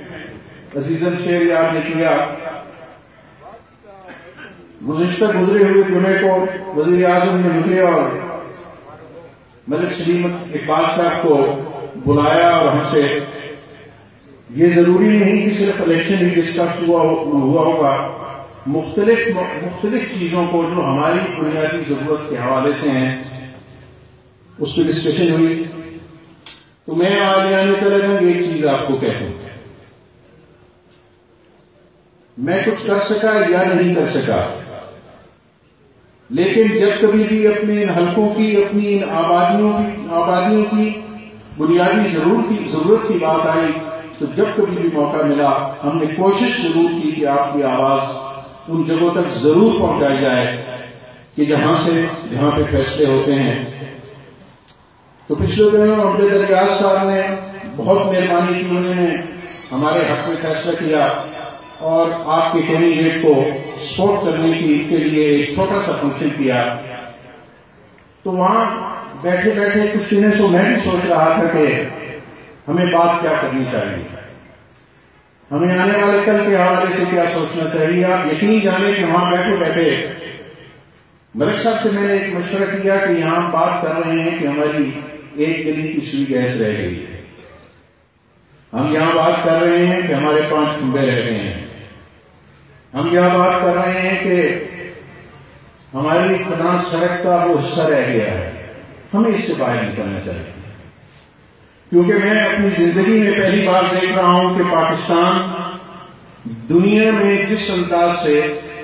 عزیزاً شعر یاد نے کیا، گزرے ہوئے جمعے کو وزیر اعظم نے مجھے اور ملک سلیم اقبال صاحب کو بلایا اور ہم سے یہ ضروری نہیں کہ صرف الیکشن ہی ڈسکس ہوا ہوگا، مختلف چیزوں کو جو ہماری بنیادی ضرورت کے حوالے سے ہیں اس پہ ڈسکشن ہوئی. تو میں آج آنے تک ایک چیز آپ کو کہوں، میں کچھ کر سکا یا نہیں کر سکا، لیکن جب کبھی بھی اپنے ان حلقوں کی، اپنی ان آبادیوں کی بنیادی ضرورت کی بات آئی تو جب کبھی بھی موقع ملا ہم نے کوشش ضرور کی کہ آپ کی آواز ان جگہوں تک ضرور پہنچائی جائے کہ جہاں پہ فیصلے ہوتے ہیں. تو پچھلے دنوں امجد ریاض صاحب نے بہت مہربانی کی، انہوں نے ہمارے حق میں فیصلہ کیا اور آپ کے کینڈیڈیٹ کو سپورٹ کرنے کے لیے ایک چھوٹا سا فنکشن کیا. تو وہاں بیٹھے کچھ دنوں سے میں بھی سوچ رہا تھا کہ ہمیں بات کیا کرنی چاہیے، ہمیں آنے والے کل کے حوالے سے کیا سوچنا چاہیے. آپ یقین جانیں کہ وہاں بیٹھے ملک صاحب سے میں نے ایک مشورہ کیا کہ یہاں ہم بات کر رہے ہیں کہ ہماری ایک گلی کی سوئی گیس رہ گئی ہے، ہم یہاں بات کر رہے ہیں کہ ہمارے 5 کھمبے رہ گئے ہیں، ہم یہاں بات کر رہے ہیں کہ ہماری فلاں سڑک کا وہ حصہ رہ گیا ہے. ہمیں اس سے باہر نکلنا چاہیے، کیونکہ میں اپنی زندگی میں پہلی بار دیکھ رہا ہوں کہ پاکستان دنیا میں جس انداز سے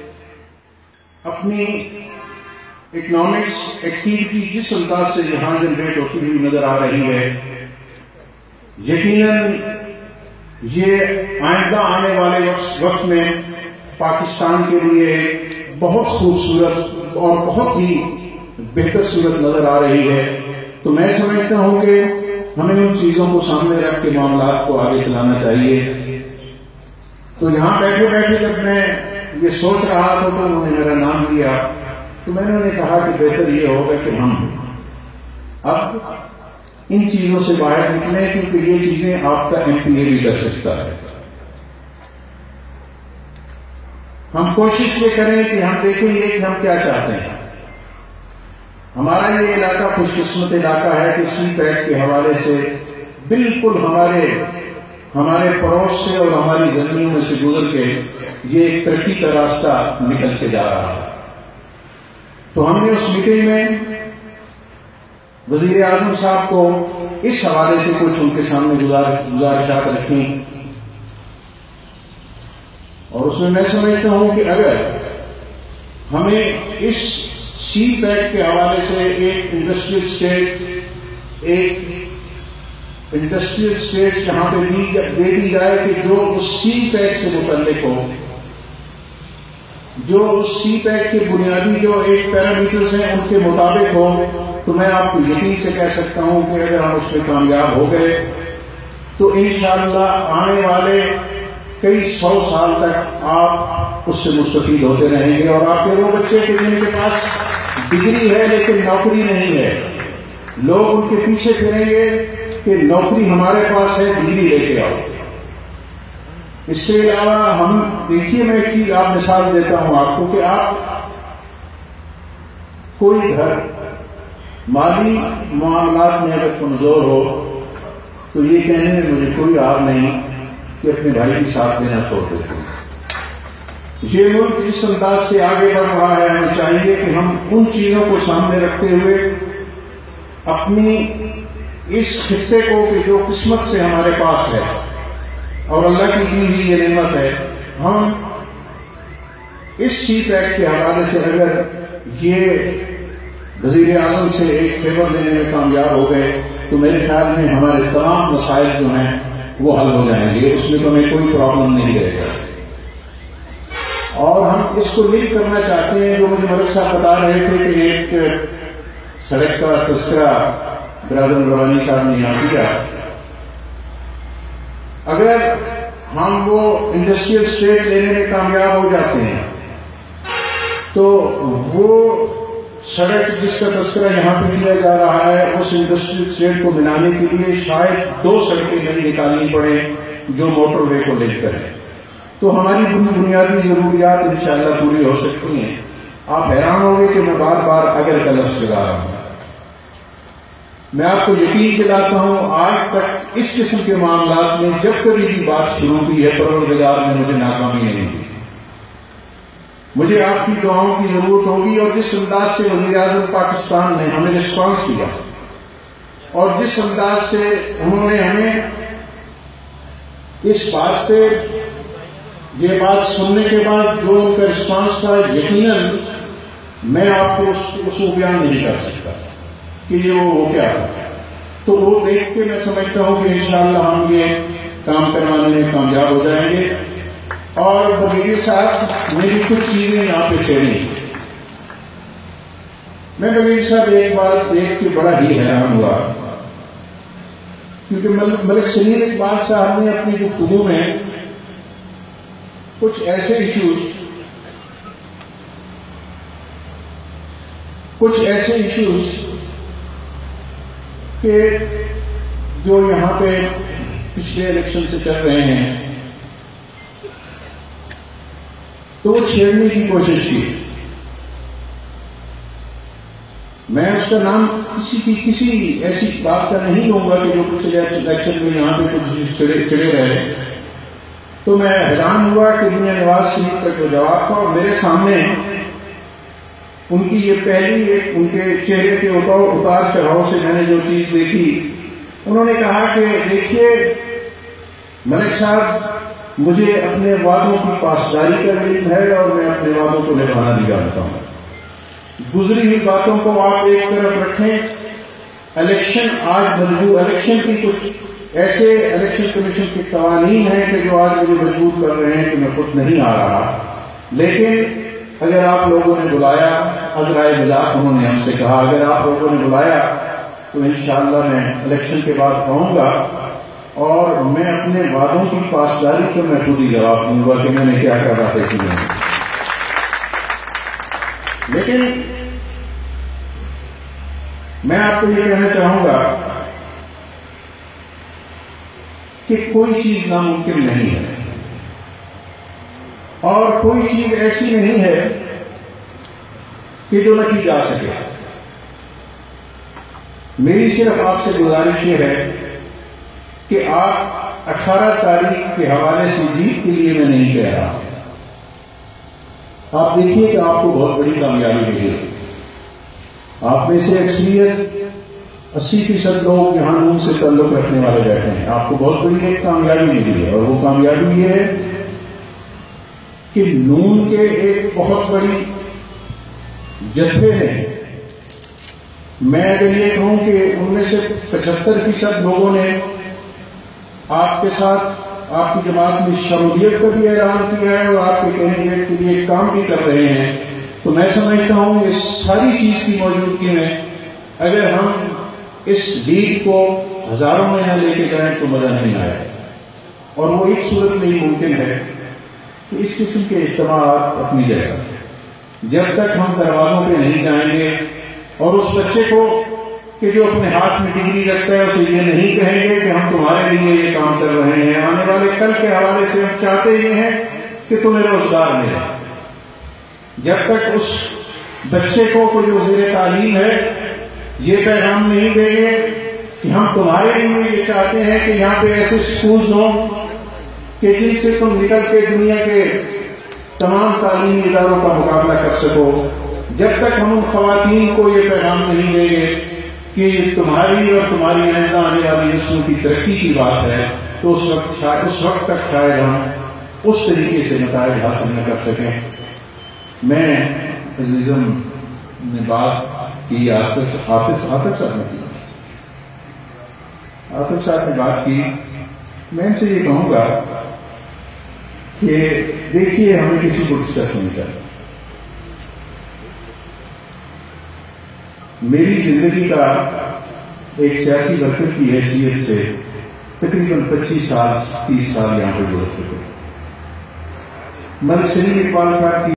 اپنی اکنامکس ایکٹیویٹی جس انداز سے یہاں جنریٹ ہوتی ہوئی نظر آ رہی ہے، یقیناً یہ آئندہ آنے والے وقت میں پاکستان کے لیے بہت خوبصورت اور بہت ہی بہتر صورت نظر آ رہی ہے. تو میں سمجھتا ہوں کہ ہمیں ان چیزوں کو سامنے رکھ کے معاملات کو آگے چلانا چاہیے. تو یہاں بیٹھے جب میں یہ سوچ رہا تھا تو انہوں نے میرا نام لیا، تو میں نے انہیں کہا کہ بہتر یہ ہوگا کہ ہم اب ان چیزوں سے باہر نکلیں، کیونکہ یہ چیزیں آپ کا ایم پی اے بھی کر سکتا ہے. ہم کوشش یہ کریں کہ ہم دیکھیں گے کہ ہم کیا چاہتے ہیں. ہمارا یہ علاقہ خوش قسمت علاقہ ہے کہ سی پیک کے حوالے سے بالکل ہمارے پڑوس سے اور ہماری زمینوں میں سے گزر کے یہ ایک ترقی کا راستہ نکل کے جا رہا ہے. تو ہم نے اس میٹنگ میں وزیر اعظم صاحب کو اس حوالے سے کچھ ان کے سامنے گزارشات رکھی، اور اس میں میں سمجھتا ہوں کہ اگر ہمیں اس سی پیک کے حوالے سے ایک انڈسٹریل اسٹیٹ یہاں پہ دے دی جائے کہ جو اس سی پیک سے متعلق ہو، جو اس سی پیک کے بنیادی جو ایک پیرامیٹرز ہیں ان کے مطابق ہو، تو میں آپ کو یقین سے کہہ سکتا ہوں کہ اگر ہم اس میں کامیاب ہو گئے تو انشاءاللہ آنے والے کئی 100 سال تک آپ اس سے مستفید ہوتے رہیں گے. اور آپ کے وہ بچے کہ جن کے پاس ڈگری ہے لیکن نوکری نہیں ہے، لوگ ان کے پیچھے پھریں گے کہ نوکری ہمارے پاس ہے، ڈگری لے کے آؤ. اس سے علاوہ ہم دیکھیے، میں ایک چیز آپ مثال دیتا ہوں آپ کو کہ آپ کوئی گھر مالی معاملات میں اگر کمزور ہو تو یہ کہنے میں مجھے کوئی آر نہیں کہ اپنے بھائی کی ساتھ دینا چھوڑ دیتے ہیں. یہ ملک جس انداز سے آگے بڑھ رہا ہے، ہمیں چاہیے کہ ہم ان چیزوں کو سامنے رکھتے ہوئے اپنی اس خطے کو کہ جو قسمت سے ہمارے پاس ہے اور اللہ کی دی ہوئی یہ نعمت ہے، ہم اس سی پیک کے حوالے سے اگر یہ وزیر اعظم سے ایک فیور دینے میں کامیاب ہو گئے تو میرے خیال میں ہمارے تمام مسائل جو ہیں وہ حل ہو جائیں گے، اس میں تو ہمیں کوئی پرابلم نہیں رہے گا. اور ہم اس کو لنک کرنا چاہتے ہیں، جو مجھے ملک صاحب بتا رہے تھے کہ ایک سڑک کا تذکرہ برادر روانی صاحب نے یہاں کیا. اگر ہم وہ انڈسٹریل اسٹیٹ لینے میں کامیاب ہو جاتے ہیں تو وہ سڑک جس کا تذکرہ یہاں پہ کیا جا رہا ہے، اس انڈسٹریل اسٹیٹ کو بنانے کے لیے شاید 2 سڑکیں نہیں نکالنی پڑے، جو موٹر وے کو لنک کرے. تو ہماری بنیادی ضروریات انشاءاللہ پوری ہو سکتی ہیں. آپ حیران ہوگے کہ میں بار بار اگر کا لفظ لگا رہا ہوں. میں آپ کو یقین دلاتا ہوں آج تک اس قسم کے معاملات میں جب کبھی بھی بات شروع کی ہے پروردگار نے مجھے ناکامی نہیں دی. مجھے آپ کی دعاؤں کی ضرورت ہوگی، اور جس انداز سے وزیر اعظم پاکستان نے ہمیں رسپانس دیا اور جس انداز سے انہوں نے ہمیں اس بات پہ یہ بات سننے کے بعد جو ان کا رسپانس تھا، یقیناً میں آپ کو اس کو بیان نہیں کر سکتا کہ یہ وہ کیا تھا. تو وہ دیکھ کے میں سمجھتا ہوں کہ انشاءاللہ ہم یہ کام کروانے میں کامیاب ہو جائیں گے. اور بغیر صاحب میری کچھ چیزیں یہاں پہ چلی. میں بغیر صاحب ایک بات دیکھ کے بڑا ہی حیران ہوا، کیونکہ ملک سلیم اقبال صاحب نے اپنی گفتگو میں کچھ ایسے ایشوز کہ جو یہاں پہ پچھلے الیکشن سے چل رہے ہیں تو وہ چھیڑنے کی کوشش کی. میں اس کا نام کسی ایسی بات کا نہیں لوں گا کہ جو پچھلے الیکشن میں یہاں پہ کچھ چڑے رہے. تو میں حیران ہوا کہ میاں نواز شریف کا جو جواب تھا، اور میرے سامنے ان کی یہ پہلی ان کے چہرے کے اتار چڑھاؤ سے میں نے جو چیز دیکھی، انہوں نے کہا کہ دیکھیے ملک صاحب، مجھے اپنے وعدوں کی پاسداری کا علم ہے اور میں اپنے وعدوں کو نبھانا بھی جانتا ہوں. گزری ہوئی باتوں کو آپ ایک طرف رکھیں. الیکشن آج الیکشن کی کچھ ایسے الیکشن کمیشن کے قوانین ہیں کہ جو آج مجھے مجبور کر رہے ہیں کہ میں خود نہیں آ رہا. لیکن اگر آپ لوگوں نے بلایا، عذرائے ملاق انہوں نے ہم سے کہا، اگر آپ لوگوں نے بلایا تو انشاءاللہ میں الیکشن کے بعد آؤں گا اور میں اپنے وعدوں کی پاسداری کو میں خود ہی جواب دوں گا کہ میں نے کیا کیا باتیں کی ہیں. لیکن میں آپ کو یہ کہنا چاہوں گا کہ کوئی چیز ناممکن نہیں ہے اور کوئی چیز ایسی نہیں ہے کہ جو نہ کی جا سکے. میری صرف آپ سے گزارش یہ ہے کہ آپ 18 تاریخ کے حوالے سے جیت کے لیے میں نہیں کہہ رہا. آپ دیکھیے کہ آپ کو بہت بڑی کامیابی ملی ہے. آپ میں سے اکثریت 80% لوگ یہاں نون سے تعلق رکھنے والے بیٹھے ہیں. آپ کو بہت بڑی ایک کامیابی ملی ہے، اور وہ کامیابی یہ ہے کہ نون کے ایک بہت بڑی جتھے نے، میں اگر یہ کہوں کہ ان میں سے 75% لوگوں نے آپ کے ساتھ آپ کی جماعت میں شمولیت کا بھی اعلان کیا ہے اور آپ کے کینڈیڈیٹ کے لیے کام بھی کر رہے ہیں. تو میں سمجھتا ہوں اس ساری چیز کی موجودگی میں اگر ہم اس لیگ کو ہزاروں میں نہ لے کے جائیں تو مزہ نہیں آئے. اور وہ ایک صورت میں ہی ممکن ہے کہ اس قسم کے اجتماعات اپنی جگہ، جب تک ہم دروازوں پہ نہیں جائیں گے اور اس بچے کو کہ جو اپنے ہاتھ میں ڈگری رکھتا ہے اسے یہ نہیں کہیں گے کہ ہم تمہارے لیے یہ کام کر رہے ہیں، آنے والے کل کے حوالے سے ہم چاہتے یہ ہیں کہ تمہیں روزگار ملے. جب تک اس بچے کو کوئی وزیر تعلیم ہے یہ پیغام نہیں دیں گے کہ ہم تمہارے لیے یہ چاہتے ہیں کہ یہاں پہ ایسے سکولز ہوں کہ جن سے تم نکل کے دنیا کے تمام تعلیمی اداروں کا مقابلہ کر سکو، جب تک ہم ان خواتین کو یہ پیغام نہیں دیں گے کہ تمہاری اور تمہاری آئندہ آنے والی نسلوں کی ترقی کی بات ہے، تو اس وقت تک شاید ہم اس طریقے سے نتائج حاصل نہ کر سکیں. میں عزیزم نے بات کی، عاطف صاحب نے بات کی. میں ان سے یہ کہوں گا کہ دیکھیے ہمیں کسی کو ڈسکس نہیں کرنا. میری زندگی کا ایک سیاسی ورکر کی حیثیت سے تقریباً 25 سال 30 سال یہاں پہ گزر چکے. ملک سلیم اقبال صاحب کی